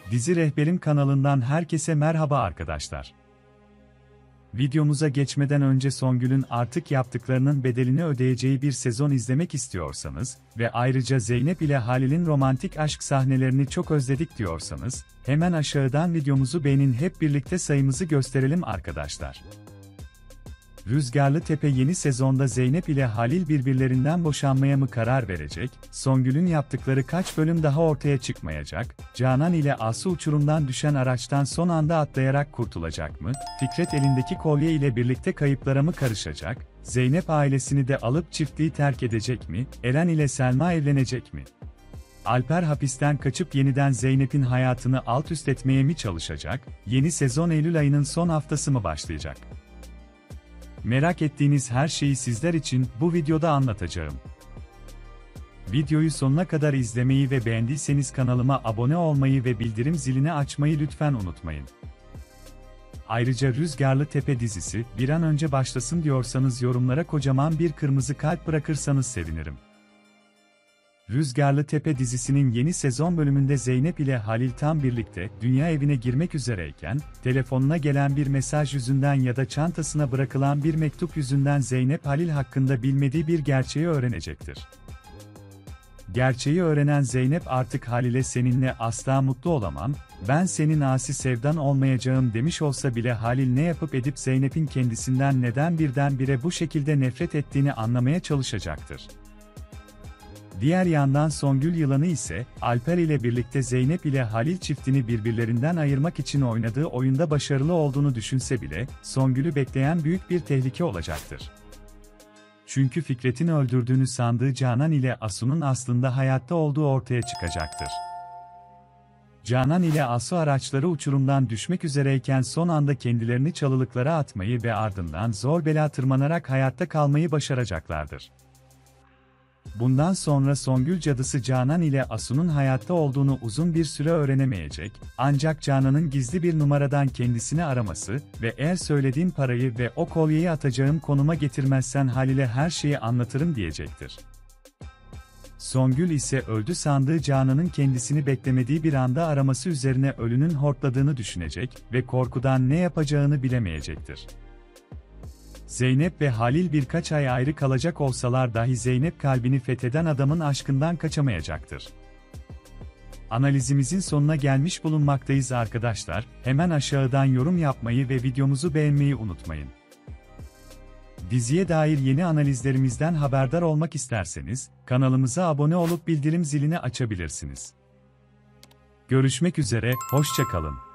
Dizi Rehberim kanalından herkese merhaba arkadaşlar. Videomuza geçmeden önce Songül'ün artık yaptıklarının bedelini ödeyeceği bir sezon izlemek istiyorsanız ve ayrıca Zeynep ile Halil'in romantik aşk sahnelerini çok özledik diyorsanız, hemen aşağıdan videomuzu beğenin, hep birlikte sayımızı gösterelim arkadaşlar. Rüzgarlı Tepe yeni sezonda Zeynep ile Halil birbirlerinden boşanmaya mı karar verecek? Songül'ün yaptıkları kaç bölüm daha ortaya çıkmayacak? Canan ile Asu uçurumdan düşen araçtan son anda atlayarak kurtulacak mı? Fikret elindeki kolye ile birlikte kayıplara mı karışacak? Zeynep ailesini de alıp çiftliği terk edecek mi? Eren ile Selma evlenecek mi? Alper hapisten kaçıp yeniden Zeynep'in hayatını alt üst etmeye mi çalışacak? Yeni sezon Eylül ayının son haftası mı başlayacak? Merak ettiğiniz her şeyi sizler için bu videoda anlatacağım. Videoyu sonuna kadar izlemeyi ve beğendiyseniz kanalıma abone olmayı ve bildirim zilini açmayı lütfen unutmayın. Ayrıca Rüzgarlı Tepe dizisi bir an önce başlasın diyorsanız yorumlara kocaman bir kırmızı kalp bırakırsanız sevinirim. Rüzgarlı Tepe dizisinin yeni sezon bölümünde Zeynep ile Halil tam birlikte dünya evine girmek üzereyken, telefonuna gelen bir mesaj yüzünden ya da çantasına bırakılan bir mektup yüzünden Zeynep Halil hakkında bilmediği bir gerçeği öğrenecektir. Gerçeği öğrenen Zeynep artık Halil'e "Seninle asla mutlu olamam, ben senin asi sevdan olmayacağım" demiş olsa bile Halil ne yapıp edip Zeynep'in kendisinden neden birdenbire bu şekilde nefret ettiğini anlamaya çalışacaktır. Diğer yandan Songül yılanı ise, Alper ile birlikte Zeynep ile Halil çiftini birbirlerinden ayırmak için oynadığı oyunda başarılı olduğunu düşünse bile, Songül'ü bekleyen büyük bir tehlike olacaktır. Çünkü Fikret'in öldürdüğünü sandığı Canan ile Asu'nun aslında hayatta olduğu ortaya çıkacaktır. Canan ile Asu araçları uçurumdan düşmek üzereyken son anda kendilerini çalılıklara atmayı ve ardından zor bela tırmanarak hayatta kalmayı başaracaklardır. Bundan sonra Songül cadısı Canan ile Asu'nun hayatta olduğunu uzun bir süre öğrenemeyecek, ancak Canan'ın gizli bir numaradan kendisini araması ve "Eğer söylediğin parayı ve o kolyeyi atacağım konuma getirmezsen Halil'e her şeyi anlatırım" diyecektir. Songül ise öldü sandığı Canan'ın kendisini beklemediği bir anda araması üzerine ölünün hortladığını düşünecek ve korkudan ne yapacağını bilemeyecektir. Zeynep ve Halil birkaç ay ayrı kalacak olsalar dahi Zeynep kalbini fetheden adamın aşkından kaçamayacaktır. Analizimizin sonuna gelmiş bulunmaktayız arkadaşlar. Hemen aşağıdan yorum yapmayı ve videomuzu beğenmeyi unutmayın. Diziye dair yeni analizlerimizden haberdar olmak isterseniz kanalımıza abone olup bildirim zilini açabilirsiniz. Görüşmek üzere, hoşça kalın.